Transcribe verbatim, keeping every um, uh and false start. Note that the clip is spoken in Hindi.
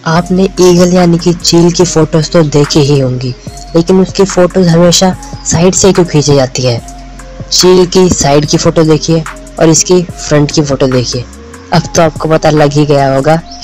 आपने ईगल यानी कि चील की फोटोज तो देखी ही होंगी, लेकिन उसकी फोटोज हमेशा साइड से क्यों खींची जाती है। चील की साइड की फोटो देखिए और इसकी फ्रंट की फोटो देखिए। अब तो आपको पता लग ही गया होगा